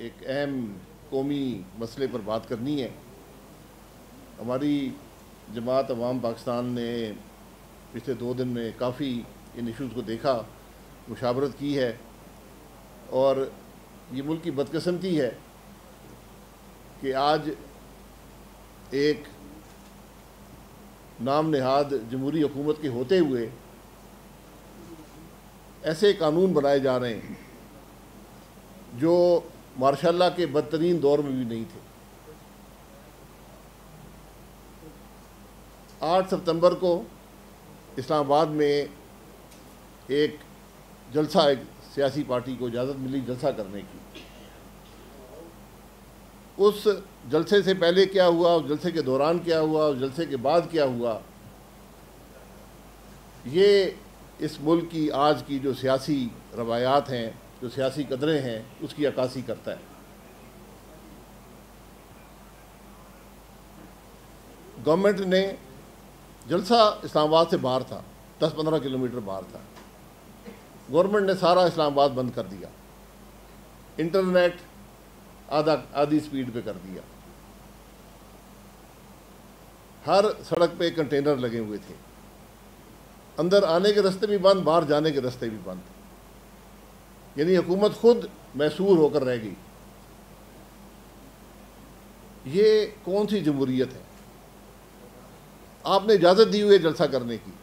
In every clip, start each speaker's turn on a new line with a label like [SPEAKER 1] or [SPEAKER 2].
[SPEAKER 1] एक अहम कौमी मसले पर बात करनी है। हमारी जमात अवाम पाकिस्तान ने पिछले 2 दिन में काफ़ी इन इश्यूज़ को देखा, मुशावरत की है और ये मुल्क की बदकिस्मती है कि आज एक नाम नहाद जमहूरी हुकूमत के होते हुए ऐसे कानून बनाए जा रहे हैं जो मार्शल लॉ के बदतरीन दौर में भी नहीं थे। 8 सितंबर को इस्लामाबाद में एक जलसा, एक सियासी पार्टी को इजाज़त मिली जलसा करने की। उस जलसे से पहले क्या हुआ, उस जलसे के दौरान क्या हुआ, उस जलसे के बाद क्या हुआ, ये इस मुल्क की आज की जो सियासी रवायात हैं, जो सियासी कदरें हैं, उसकी अक्कासी करता है। गवर्नमेंट ने जलसा इस्लामाबाद से बाहर था, 10-15 किलोमीटर बाहर था। गवर्नमेंट ने सारा इस्लामाबाद बंद कर दिया, इंटरनेट आधी स्पीड पे कर दिया, हर सड़क पे कंटेनर लगे हुए थे, अंदर आने के रास्ते भी बंद, बाहर जाने के रास्ते भी बंद। यानी हुकूमत खुद मैसूर होकर रह गई। ये कौन सी जमहूरियत है? आपने इजाज़त दी हुई है जलसा करने की,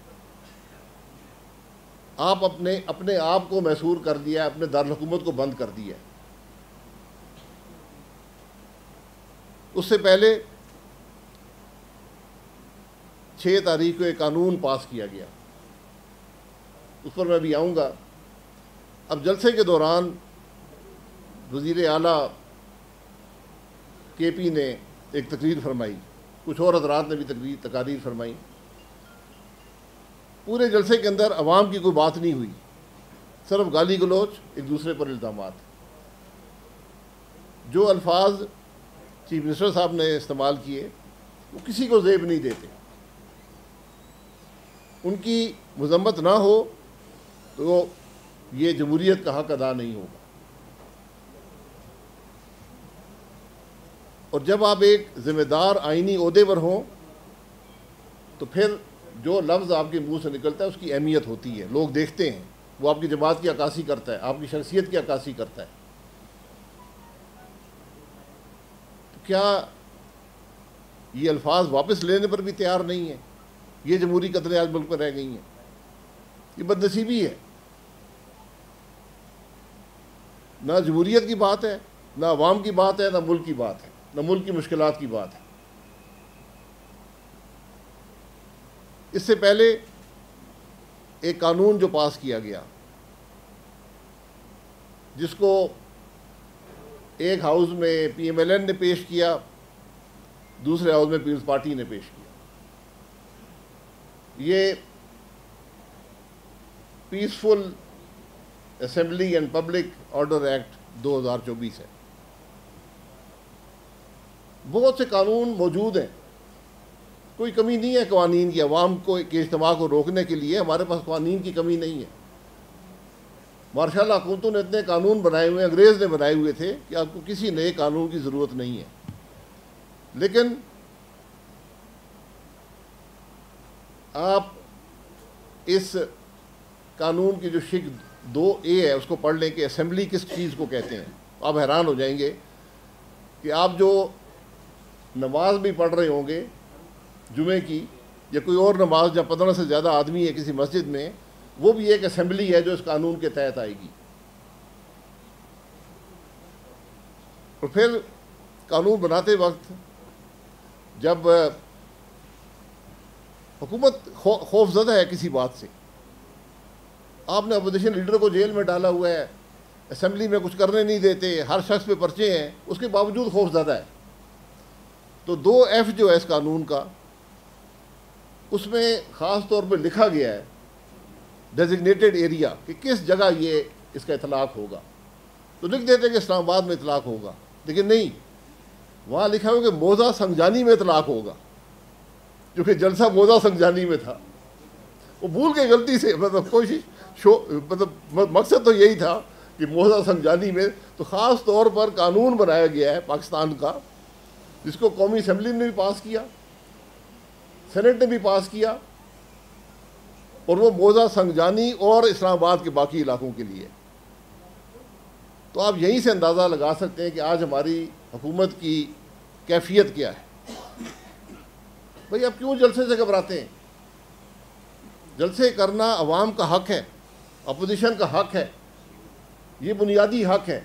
[SPEAKER 1] आप अपने आप को मैसूर कर दिया, अपने दारुल हुकूमत को बंद कर दिया। उससे पहले 6 तारीख को एक कानून पास किया गया, उस पर मैं भी आऊँगा। अब जलसे के दौरान वज़ीर आला KP ने एक तकरीर फरमाई, कुछ और हज़रात ने भी तकारीर फरमाई। पूरे जलसे के अंदर अवाम की कोई बात नहीं हुई, सिर्फ गाली गलोच, एक दूसरे पर इल्ज़ामात। जो अल्फाज चीफ मिनिस्टर साहब ने इस्तेमाल किए वो किसी को ज़ेब नहीं देते। उनकी मज़म्मत ना हो तो ये जमहूरियत का हक अदा नहीं होगा। और जब आप एक ज़िम्मेदार आइनी ओहदे पर हों तो फिर जो लफ्ज़ आपके मुंह से निकलता है उसकी अहमियत होती है, लोग देखते हैं, वो आपकी जमात की अक्कासी करता है, आपकी शख्सियत की अक्कासी करता है। तो क्या ये अल्फाज वापस लेने पर भी तैयार नहीं है? ये जमहूरी कदरें आज मुल्क पर रह गई हैं। ये बदनसीबी है। ना जमहूरियत की बात है, ना अवाम की बात है, ना मुल्क की बात है, ना मुल्क की मुश्किलात की बात है। इससे पहले एक कानून जो पास किया गया, जिसको एक हाउस में PMLN ने पेश किया, दूसरे हाउस में पीपल्स पार्टी ने पेश किया। ये peaceful assembly and public order act 2024 है। बहुत से कानून मौजूद हैं, कोई कमी नहीं है कवानीन की। अवाम को के इज्तिमा को रोकने के लिए हमारे पास कवानीन की कमी नहीं है। मार्शल लॉ हुकूमतों ने इतने कानून बनाए हुए, अंग्रेज़ ने बनाए हुए थे कि आपको किसी नए कानून की ज़रूरत नहीं है। लेकिन आप इस कानून की जो शिक 2A है उसको पढ़ लें कि असेंबली किस चीज़ को कहते हैं। आप हैरान हो जाएंगे कि आप जो नमाज भी पढ़ रहे होंगे जुमे की या कोई और नमाज जब 15 से ज़्यादा आदमी है किसी मस्जिद में, वो भी एक असेंबली है जो इस कानून के तहत आएगी। और फिर कानून बनाते वक्त जब हुकूमत खौफजदा है किसी बात से, आपने अपोजिशन लीडर को जेल में डाला हुआ है, असेंबली में कुछ करने नहीं देते, हर शख्स पे पर्चे हैं, उसके बावजूद खौफजदा है, तो 2F जो है इस कानून का, उसमें ख़ास तौर पर लिखा गया है डेजिग्नेटेड एरिया कि किस जगह ये इसका इतलाक़ होगा। तो लिख देते हैं कि इस्लामाबाद में इतलाक़ होगा, लेकिन नहीं, वहाँ लिखा हुआ कि मौज़ा संगजानी में इतलाक़ होगा, जो कि जलसा मौज़ा संगजानी में था। वो भूल गए गलती से, मतलब कोशिश मतलब मकसद तो यही था कि मोजा संजानी में तो ख़ास तौर पर कानून बनाया गया है पाकिस्तान का, जिसको कौमी असम्बली ने भी पास किया, सेनेट ने भी पास किया, और वो मोजा संजानी और इस्लामाबाद के बाकी इलाकों के लिए। तो आप यहीं से अंदाज़ा लगा सकते हैं कि आज हमारी हुकूमत की कैफियत क्या है। भाई आप क्यों जलसे से घबराते हैं? जलसे करना अवाम का हक है, अपोजिशन का हक है, ये बुनियादी हक है।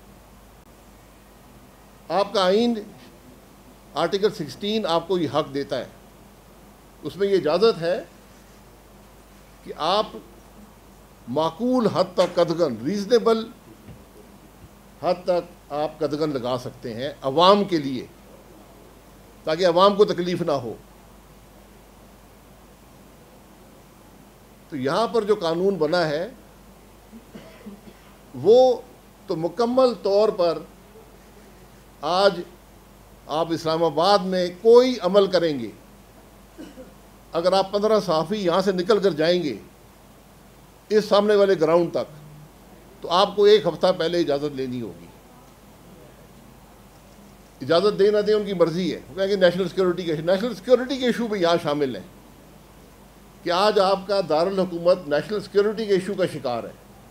[SPEAKER 1] आपका आइन आर्टिकल 16 आपको ये हक देता है, उसमें ये इजाज़त है कि आप माकूल हद तक कदगन, रीज़नेबल हद तक आप कदगन लगा सकते हैं अवाम के लिए, ताकि अवाम को तकलीफ़ ना हो। तो यहाँ पर जो कानून बना है वो तो मुकम्मल तौर पर आज आप इस्लामाबाद में कोई अमल करेंगे, अगर आप 15 सहाफ़ी यहाँ से निकल कर जाएंगे इस सामने वाले ग्राउंड तक, तो आपको 1 हफ्ता पहले इजाज़त लेनी होगी। इजाज़त दे ना दे उनकी मर्ज़ी है। वो कहेंगे नेशनल सिक्योरिटी के इशू भी यहाँ शामिल हैं कि आज आपका दारुल हुकूमत नेशनल सिक्योरिटी के इशू का शिकार है।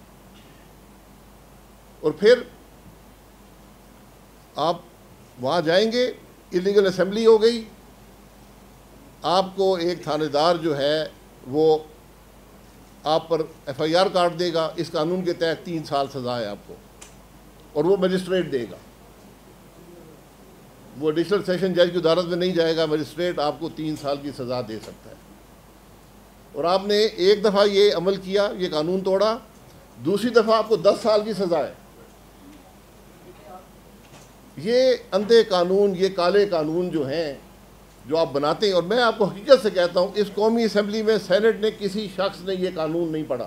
[SPEAKER 1] और फिर आप वहाँ जाएंगे, इलीगल असेंबली हो गई, आपको एक थानेदार जो है वो आप पर FIR काट देगा। इस कानून के तहत 3 साल सज़ा है आपको, और वो मजिस्ट्रेट देगा, वो एडिशनल सेशन जज की अदालत में नहीं जाएगा, मजिस्ट्रेट आपको 3 साल की सज़ा दे सकता है। और आपने एक दफ़ा ये अमल किया, ये कानून तोड़ा, दूसरी दफ़ा आपको 10 साल की सज़ा है। ये अंधे कानून, ये काले कानून जो हैं जो आप बनाते हैं, और मैं आपको हकीकत से कहता हूँ इस कौमी असम्बली में सेनेट ने किसी शख्स ने ये कानून नहीं पढ़ा।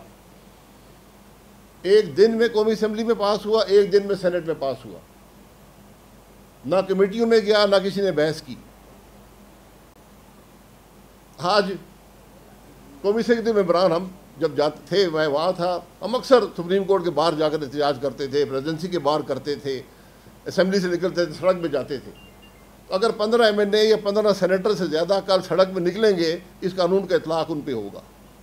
[SPEAKER 1] एक दिन में कौमी असम्बली में पास हुआ, एक दिन में सेनेट में पास हुआ, ना कमेटियों में गया, ना किसी ने बहस की। आज कौमी असम्बली में मेंबरान हम जब जाते थे, मैं वहाँ था, हम अक्सर सुप्रीम कोर्ट के बाहर जाकर एहतजाज करते थे, प्रेसिडेंसी के बाहर करते थे, असम्बली से निकलते थे, सड़क में जाते थे। अगर 15 MNA या 15 सेनेटर से ज़्यादा कल सड़क में निकलेंगे, इस कानून का इतलाक़ उन पे होगा।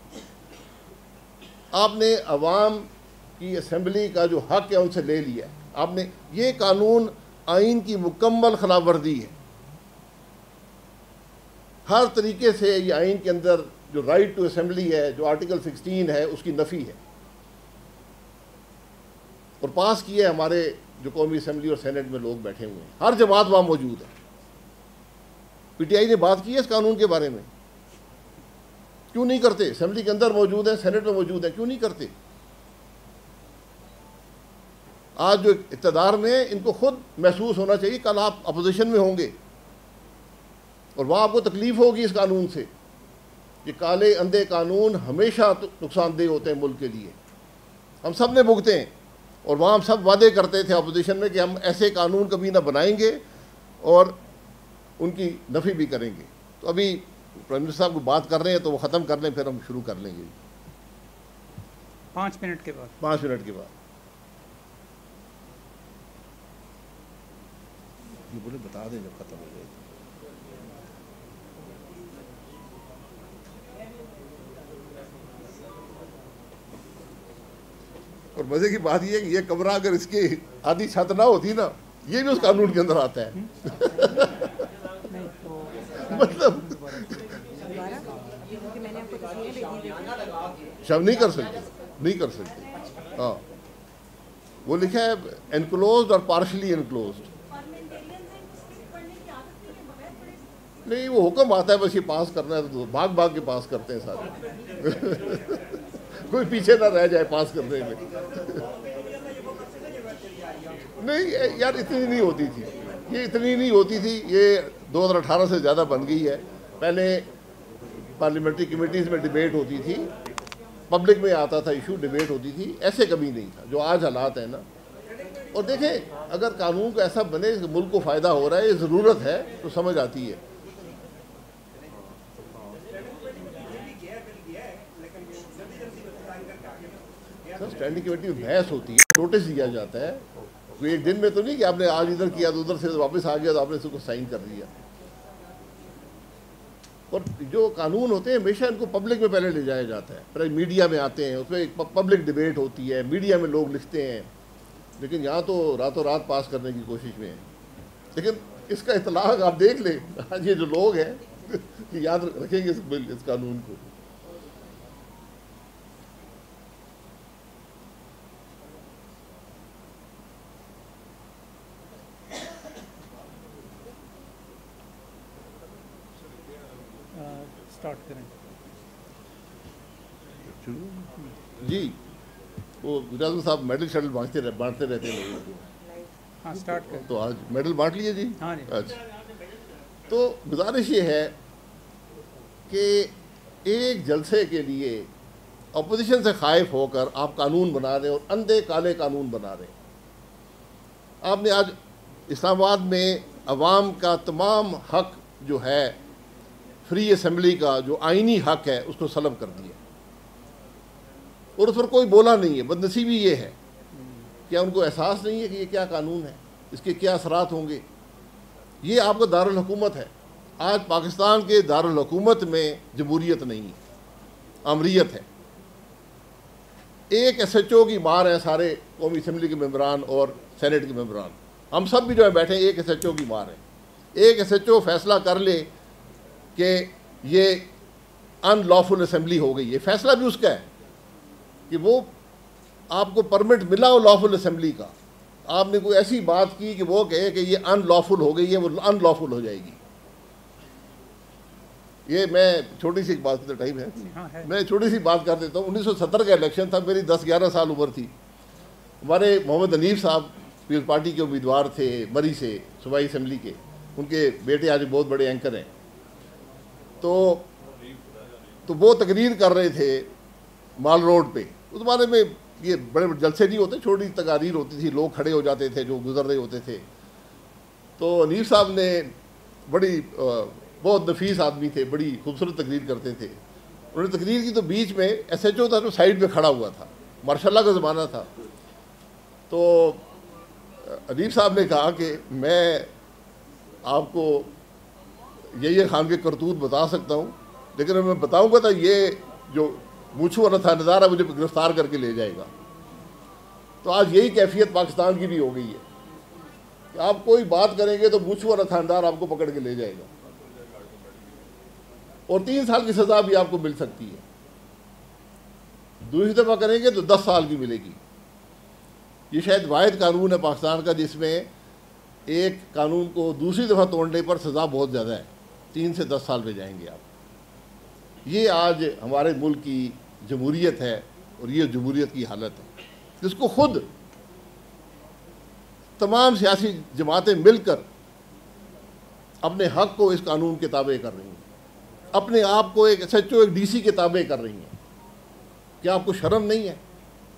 [SPEAKER 1] आपने अवाम की असम्बली का जो हक है उनसे ले लिया। आपने ये कानून आइन की मुकम्मल खिलाफ वर्जी है। हर तरीके से ये आइन के अंदर जो राइट टू असम्बली है, जो आर्टिकल 16 है, उसकी नफ़ी है। और पास किए हमारे जो कौमी असम्बली और सेनेट में लोग बैठे हुए हैं, हर जमात वहाँ मौजूद है। PTI ने बात की है इस कानून के बारे में, क्यों नहीं करते? असम्बली के अंदर मौजूद है, सेनेट में मौजूद है, क्यों नहीं करते? आज जो इक़्तिदार में, इनको खुद महसूस होना चाहिए कल आप अपोजिशन में होंगे और वहाँ आपको तकलीफ़ होगी इस कानून से। ये काले अंधे कानून हमेशा नुकसानदेह होते हैं मुल्क के लिए, हम सब ने भुगते हैं। और वहाँ हम सब वादे करते थे अपोजिशन में कि हम ऐसे कानून कभी ना बनाएंगे और उनकी नफ़ी भी करेंगे। तो अभी प्राइम मिनिस्टर साहब को बात कर रहे हैं, तो वो ख़त्म कर लें, फिर हम शुरू कर लेंगे
[SPEAKER 2] 5 मिनट के बाद।
[SPEAKER 1] 5 मिनट के बाद ये बोले बता दें जब ख़त्म हो जाए। और मज़े की बात यह है कि ये कमरा अगर इसकी आधी छत ना होती ना, ये भी उस कानून के अंदर आता है। मतलब शव नहीं कर सकते, नहीं कर सकते। हाँ, वो लिखा है एनक्लोज्ड और पार्शली एनक्लोज्ड। नहीं, वो हुक्म आता है, बस ये पास करना है, तो भाग भाग के पास करते हैं सारे। कोई पीछे ना रह जाए पास करने में। नहीं यार, इतनी नहीं होती थी, ये इतनी नहीं होती थी। ये 2018 से ज़्यादा बन गई है। पहले पार्लियामेंट्री कमेटीज़ में डिबेट होती थी, पब्लिक में आता था इशू, डिबेट होती थी, ऐसे कभी नहीं था जो आज हालात है ना। और देखें, अगर कानून को ऐसा बने कि मुल्क को फ़ायदा हो रहा है, ये ज़रूरत है, तो समझ आती है। स्टैंडिंग कमेटी में बहस होती है, नोटिस दिया जाता है, तो एक दिन में तो नहीं कि आपने आज इधर किया तो उधर से वापस आ गया तो आपने इसको साइन कर दिया। और जो कानून होते हैं हमेशा इनको पब्लिक में पहले ले जाया जाता है, फिर मीडिया में आते हैं, उसमें एक पब्लिक डिबेट होती है, मीडिया में लोग लिखते हैं, लेकिन यहाँ तो रातों रात पास करने की कोशिश में है। लेकिन इसका इतलाक आप देख लें, आज ये जो लोग हैं कि याद रखेंगे इस कानून को।
[SPEAKER 2] स्टार्ट करें
[SPEAKER 1] जी, वो गुजरात साहब मेडल शेडल बांटते रहते हैं लोगों को।
[SPEAKER 2] हाँ, स्टार्ट करें।
[SPEAKER 1] तो आज मेडल बांट लिए जी।
[SPEAKER 2] हाँ जी।
[SPEAKER 1] अच्छा, तो गुजारिश ये है कि एक जलसे के लिए अपोजिशन से खाइफ होकर आप कानून बना रहे और अंधे काले कानून बना रहे। आपने आज इस्लामाबाद में अवाम का तमाम हक जो है फ्री असेंबली का जो आइनी हक है उसको सलब कर दिया और उस पर कोई बोला नहीं है। बदनसीबी ये है, क्या उनको एहसास नहीं है कि ये क्या कानून है, इसके क्या असरात होंगे। ये आपका दारुल हुकूमत है। आज पाकिस्तान के दारुल हुकूमत में जमहूरियत नहीं है, अमरीयत है। एक SHO की मार है सारे कौमी असम्बली के मेम्बरान और सेनेट के मेम्बरान, हम सब भी जो है बैठे एक SHO की मार है। एक SHO फैसला कर ले कि ये अनलॉफुल असेंबली हो गई, ये फैसला भी उसका है कि वो आपको परमिट मिला हो लॉफुल असेंबली का, आपने कोई ऐसी बात की कि वो कहे कि ये अनलॉफुल हो गई है, वो अनलॉफुल हो जाएगी। ये मैं छोटी सी बात का टाइम है, मैं छोटी सी बात कर देता हूँ। 1970 का इलेक्शन था, मेरी 10-11 साल उम्र थी। हमारे मोहम्मद हनीफ साहब पीपल्स पार्टी के उम्मीदवार थे मरी से, सूबाई असेंबली के, उनके बेटे आज बहुत बड़े एंकर हैं। तो वो तकरीर कर रहे थे माल रोड पे। उस बारे में ये बड़े बड़े जलसे नहीं होते, छोटी तकारीर होती थी, लोग खड़े हो जाते थे जो गुजर रहे होते थे। तो हनीफ साहब ने बड़ी बहुत नफीस आदमी थे, बड़ी खूबसूरत तकरीर करते थे। उन्होंने तकरीर की तो बीच में SHO था जो साइड पे खड़ा हुआ था, मार्शल का ज़माना था। तो हनीफ साहब ने कहा कि मैं आपको ये खान के करतूत बता सकता हूँ, लेकिन मैं बताऊँगा तो ये जो मूछू वाला थानेदार है मुझे गिरफ्तार करके ले जाएगा। तो आज यही कैफियत पाकिस्तान की भी हो गई है कि आप कोई बात करेंगे तो मूछू वाला थानेदार आपको पकड़ के ले जाएगा और 3 साल की सज़ा भी आपको मिल सकती है। दूसरी दफ़ा करेंगे तो 10 साल की मिलेगी। ये शायद वाहिद कानून है पाकिस्तान का जिसमें एक कानून को दूसरी दफ़ा तोड़ने पर सज़ा बहुत ज़्यादा है, 3 से 10 साल में जाएंगे आप। ये आज हमारे मुल्क की जमहूरियत है और ये जमहूरियत की हालत है जिसको खुद तमाम सियासी जमातें मिलकर अपने हक को इस कानून के ताबे कर रही हैं, अपने आप को एक SHO एक DC के ताबे कर रही हैं। क्या आपको शर्म नहीं है?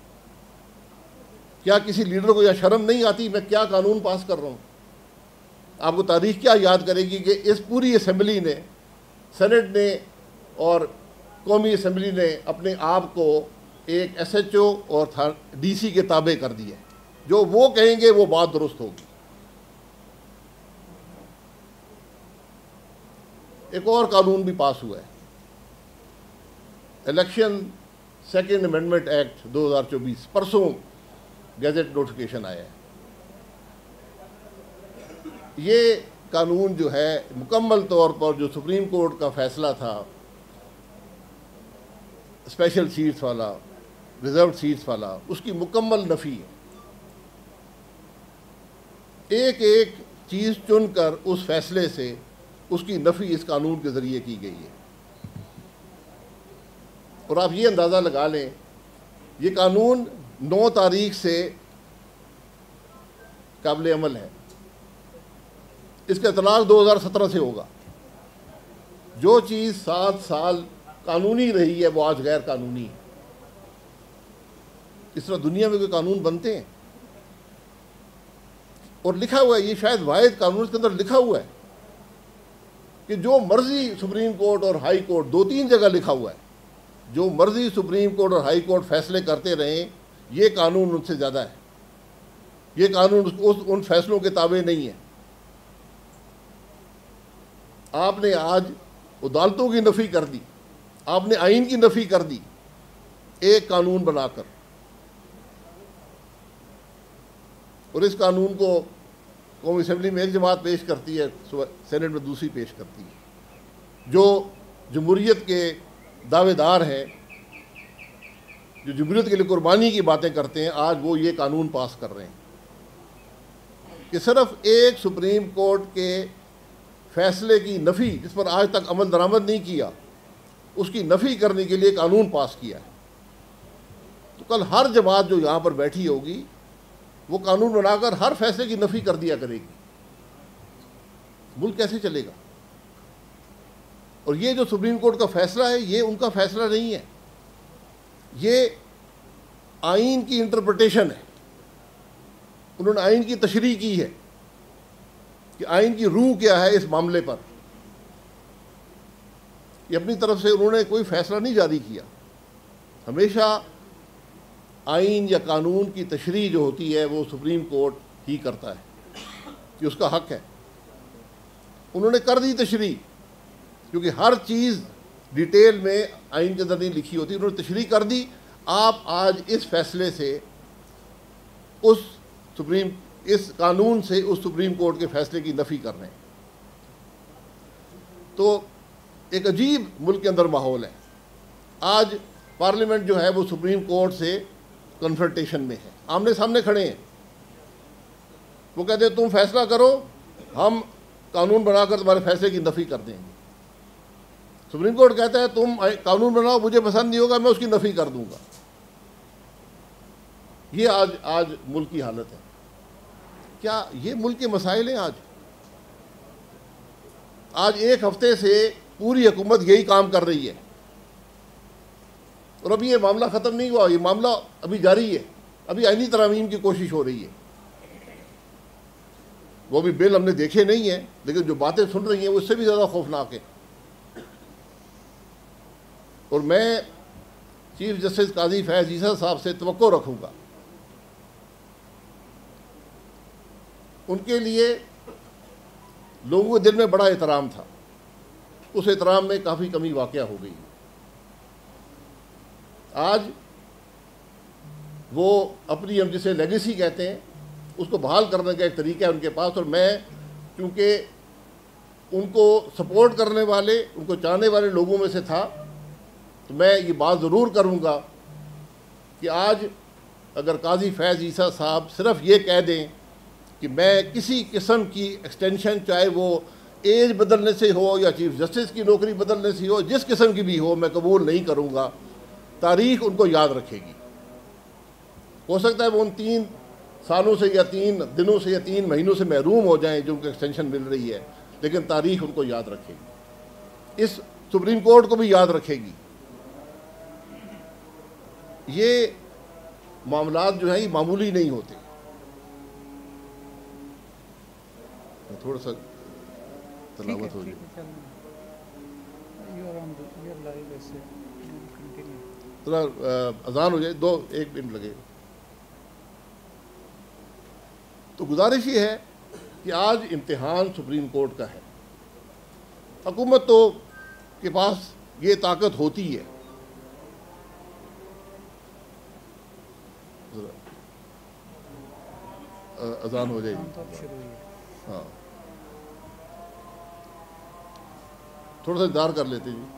[SPEAKER 1] क्या किसी लीडर को यह शर्म नहीं आती मैं क्या कानून पास कर रहा हूँ? आपको तारीख क्या याद करेगी कि इस पूरी असेंबली ने, सेनेट ने और कौमी असम्बली ने अपने आप को एक SHO और DC के ताबे कर दिया। जो वो कहेंगे वो बात दुरुस्त होगी। एक और कानून भी पास हुआ है, इलेक्शन सेकेंड अमेंडमेंट एक्ट 2024, परसों गैजेट नोटिफिकेशन आया है। ये कानून जो है मुकम्मल तौर पर जो सुप्रीम कोर्ट का फैसला था स्पेशल सीट्स वाला, रिजर्व सीट्स वाला, उसकी मुकम्मल नफ़ी है। एक एक चीज़ चुनकर उस फैसले से उसकी नफ़ी इस कानून के ज़रिए की गई है। और आप ये अंदाज़ा लगा लें, ये कानून 9 तारीख से काबिल अमल है। इसका इतलाक़ 2017 से होगा। जो चीज़ 7 साल कानूनी रही है वो आज गैर कानूनी है। इस तरह दुनिया में कोई कानून बनते हैं और लिखा हुआ है, ये शायद वाहिद कानून इसके अंदर लिखा हुआ है कि जो मर्जी सुप्रीम कोर्ट और हाई कोर्ट, 2-3 जगह लिखा हुआ है, जो मर्जी सुप्रीम कोर्ट और हाई कोर्ट फैसले करते रहें, ये कानून उनसे ज़्यादा है, ये कानून उन फैसलों के ताबे नहीं है। आपने आज अदालतों की नफ़ी कर दी, आपने आइन की नफ़ी कर दी एक कानून बनाकर, और इस कानून को कौमी असेंबली में एक जमात पेश करती है, सेनेट में दूसरी पेश करती है। जो जमहूरियत के दावेदार हैं, जो जमहूरियत के लिए कुर्बानी की बातें करते हैं, आज वो ये कानून पास कर रहे हैं कि सिर्फ एक सुप्रीम कोर्ट के फैसले की नफ़ी, जिस पर आज तक अमल दरामद नहीं किया, उसकी नफ़ी करने के लिए कानून पास किया है। तो कल हर जमात जो यहाँ पर बैठी होगी वो कानून बनाकर हर फैसले की नफ़ी कर दिया करेगी। मुल्क कैसे चलेगा? और ये जो सुप्रीम कोर्ट का फैसला है, ये उनका फैसला नहीं है, ये आइन की इंटरप्रिटेशन है। उन्होंने आइन की तशरीह की है कि आइन की रूह क्या है इस मामले पर। ये अपनी तरफ से उन्होंने कोई फैसला नहीं जारी किया। हमेशा आइन या कानून की तशरीह जो होती है वो सुप्रीम कोर्ट ही करता है, कि उसका हक है। उन्होंने कर दी तशरीह, क्योंकि हर चीज़ डिटेल में आइन के अंदर नहीं लिखी होती, उन्होंने तशरीह कर दी। आप आज इस फैसले से इस कानून से उस सुप्रीम कोर्ट के फैसले की नफ़ी कर रहे हैं। तो एक अजीब मुल्क के अंदर माहौल है। आज पार्लियामेंट जो है वो सुप्रीम कोर्ट से कन्फ्रंटेशन में है, आमने सामने खड़े हैं। वो कहते हैं तुम फैसला करो, हम कानून बनाकर तुम्हारे फैसले की नफ़ी कर देंगे। सुप्रीम कोर्ट कहता है तुम कानून बनाओ, मुझे पसंद नहीं होगा, मैं उसकी नफ़ी कर दूंगा। ये आज मुल्क की हालत है। क्या ये मुल्क के मसाइल हैं? आज एक हफ्ते से पूरी हुकूमत यही काम कर रही है, और अभी ये मामला ख़त्म नहीं हुआ, ये मामला अभी जारी है। अभी आईनी तरमीम की कोशिश हो रही है। वो भी बिल हमने देखे नहीं है, लेकिन जो बातें सुन रही हैं वो उससे भी ज़्यादा खौफनाक है। और मैं चीफ जस्टिस काजी फैज़ ईसा साहब से तवक्को रखूँगा, उनके लिए लोगों के दिल में बड़ा एहतराम था, उस एहतराम में काफ़ी कमी वाक़या हो गई। आज वो अपनी, हम जिसे लेगेसी कहते हैं, उसको बहाल करने का एक तरीका है उनके पास। और मैं क्योंकि उनको सपोर्ट करने वाले, उनको चाहने वाले लोगों में से था, तो मैं ये बात ज़रूर करूँगा कि आज अगर काजी फैज़ ईसा साहब सिर्फ ये कह दें कि मैं किसी किस्म की एक्सटेंशन, चाहे वो एज बदलने से हो या चीफ जस्टिस की नौकरी बदलने से हो, जिस किस्म की भी हो, मैं कबूल नहीं करूँगा, तारीख़ उनको याद रखेगी। हो सकता है वो उन 3 सालों से या 3 दिनों से या 3 महीनों से महरूम हो जाएं जो उनको एक्सटेंशन मिल रही है, लेकिन तारीख़ उनको याद रखेगी, इस सुप्रीम कोर्ट को भी याद रखेगी। ये मामलात जो हैं ये मामूली नहीं होते। थोड़ा सा तलावत हो जाए, थोड़ा अजान हो जाए, 1 मिनट लगे। तो गुजारिश ये है कि आज इम्तिहान सुप्रीम कोर्ट का है। हुकूमत तो के पास ये ताकत होती है, अजान हो जाएगी। हाँ, थोड़ा सा इंतजार कर लेते जी।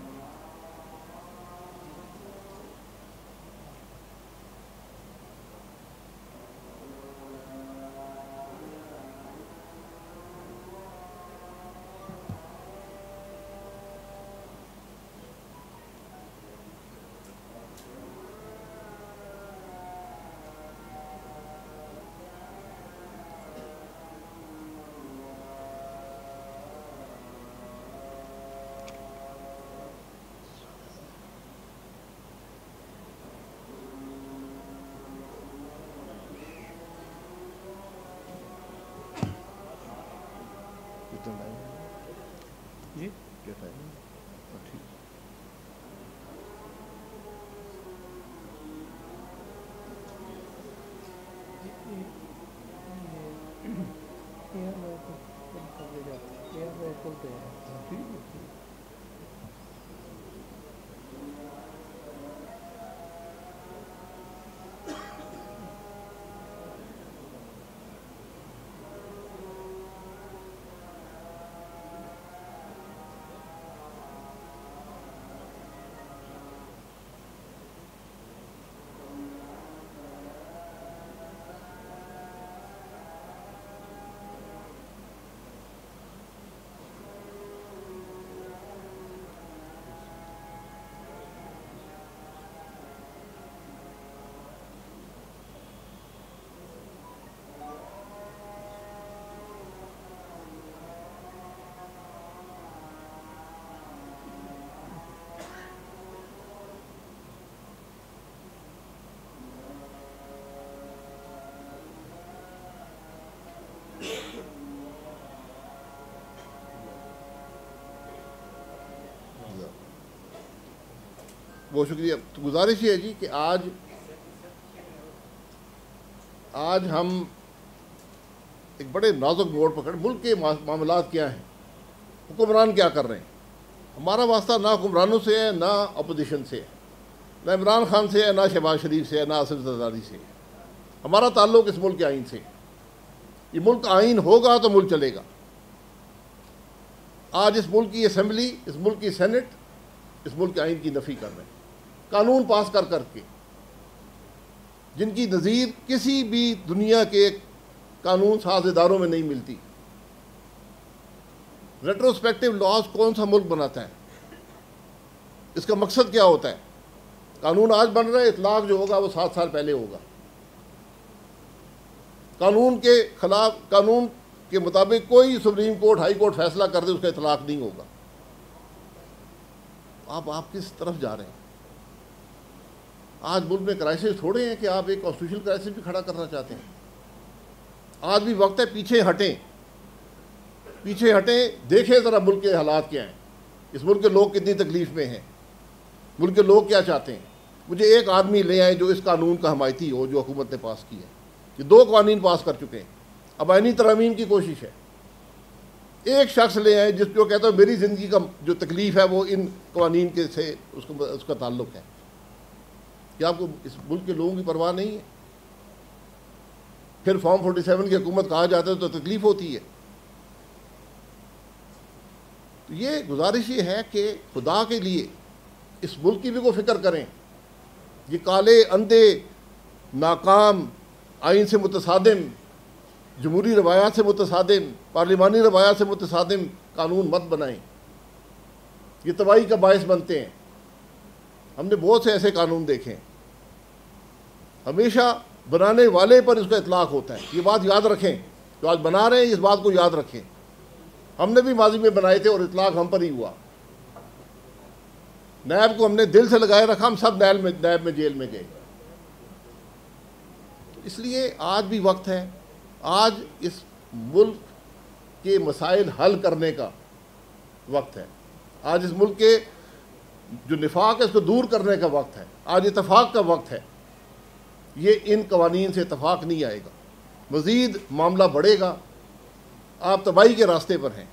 [SPEAKER 1] जी क्या टाइम है? ठीक।
[SPEAKER 2] खोलते हैं।
[SPEAKER 1] बहुत शुक्रिया। तो गुजारिश ये है जी कि आज हम एक बड़े नाजुक मोड़ पकड़, मुल्क के मामलात क्या हैं, हुक्मरान क्या कर रहे हैं। हमारा वास्ता ना हुक्मरानों से है, ना अपोजिशन से है, ना इमरान खान से है, ना शहबाज शरीफ से है, ना आसिफ जरदारी से है। हमारा ताल्लुक इस मुल्क के आइन से। ये मुल्क आइन होगा तो मुल्क चलेगा। आज इस मुल्क की असम्बली, इस मुल्क की सेनेट इस मुल्क के आइन की नफ़ी कर रहे हैं, कानून पास कर करके, जिनकी नज़ीर किसी भी दुनिया के कानून साज इदारों में नहीं मिलती। रेट्रोस्पेक्टिव लॉज कौन सा मुल्क बनाता है? इसका मकसद क्या होता है? कानून आज बन रहा है, इतलाक जो होगा वो 7 साल पहले होगा। कानून के खिलाफ, कानून के मुताबिक कोई सुप्रीम कोर्ट, हाई कोर्ट फैसला कर दे, उसका इतलाक नहीं होगा। आप किस तरफ जा रहे हैं? आज मुल्क में क्राइसिस थोड़े हैं कि आप एक कॉन्स्टिट्यूशनल क्राइसिस भी खड़ा करना चाहते हैं। आज भी वक्त है पीछे हटें, पीछे हटें, देखें ज़रा मुल्क के हालात क्या हैं, इस मुल्क के लोग कितनी तकलीफ़ में हैं, मुल्क के लोग क्या चाहते हैं। मुझे एक आदमी ले आए जो इस कानून का हमायती हो, जो हुकूमत ने पास की है। ये 2 कानून पास कर चुके हैं, अब आईनी तरमीम की कोशिश है। एक शख्स ले आए जिस जो कहता है मेरी ज़िंदगी का जो तकलीफ़ है वो इन कानून के से उसका ताल्लुक़ है। क्या आपको इस मुल्क के लोगों की परवाह नहीं है? फिर फॉर्म 47 की हुकूमत कहा जाता है तो तकलीफ़ होती है। तो ये गुजारिश ये है कि खुदा के लिए इस मुल्क की भी को फिक्र करें। ये काले, अंधे, नाकाम, आइन से मुतसादिम, जमहूरी रवायात से मुतसादिम, पार्लिमानी रवायात से मुतसादिम कानून मत बनाएं। ये तबाही का बायस बनते हैं। हमने बहुत से ऐसे कानून देखे हैं, हमेशा बनाने वाले पर इसका इतलाक होता है। ये बात याद रखें, जो आज बना रहे हैं इस बात को याद रखें। हमने भी माजी में बनाए थे और इतलाक हम पर ही हुआ। नैब को हमने दिल से लगाए रखा, हम सब नैब में जेल में गए। इसलिए आज भी वक्त है, आज इस मुल्क के मसाइल हल करने का वक्त है। आज इस मुल्क के जो निफाक है इसको दूर करने का वक्त है। आज इतफाक़ का वक्त है। ये इन कवानीन से इतफाक़ नहीं आएगा, मज़ीद मामला बढ़ेगा। आप तबाही के रास्ते पर हैं।